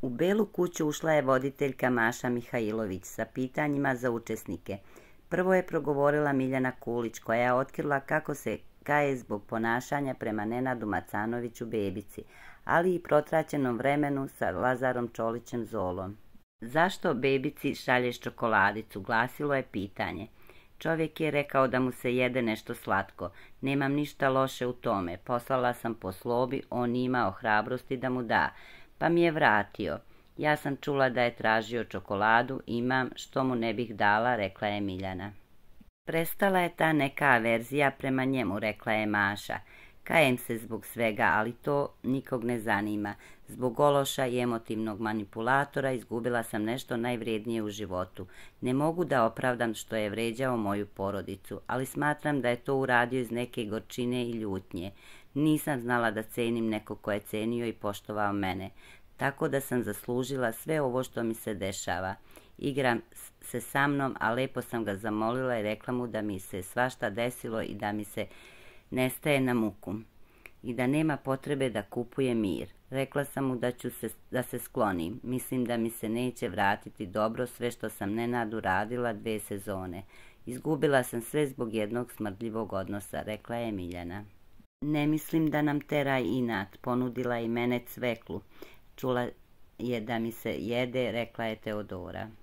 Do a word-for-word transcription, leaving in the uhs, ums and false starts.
U Belu kuću ušla je voditeljka Maša Mihajlović sa pitanjima za učesnike. Prvo je progovorila Miljana Kulić, koja je otkrila kako se kaje zbog ponašanja prema Nenadu Macanoviću Bebici, ali i protraćenom vremenu sa Lazarom Čolićem Zolom. Zašto Bebici šalješ čokoladicu, glasilo je pitanje. Čovjek je rekao da mu se jede nešto slatko. Nemam ništa loše u tome. Poslala sam po Slobi, on nije imao hrabrosti da mu da, pa mi je vratio. Ja sam čula da je tražio čokoladu, imam, što mu ne bih dala, rekla je Miljana. Prestala je ta neka averzija prema njemu, rekla je Maša. Kajem se zbog svega, ali to nikog ne zanima. Zbog ološa i emotivnog manipulatora izgubila sam nešto najvrijednije u životu. Ne mogu da opravdam što je vređao moju porodicu, ali smatram da je to uradio iz neke gorčine i ljutnje. Nisam znala da cenim neko ko je cenio i poštovao mene, tako da sam zaslužila sve ovo što mi se dešava. Igram se sa mnom, a lepo sam ga zamolila i rekla mu da mi se svašta desilo i da mi se nestaje na muku i da nema potrebe da kupuje mir. Rekla sam mu da ću se, da se sklonim. Mislim da mi se neće vratiti dobro sve što sam Nenadu radila dve sezone. Izgubila sam sve zbog jednog smrdljivog odnosa, rekla je Miljana. Ne mislim da nam tera inat, ponudila i mene cveklu. Čula je da mi se jede, rekla je Teodora.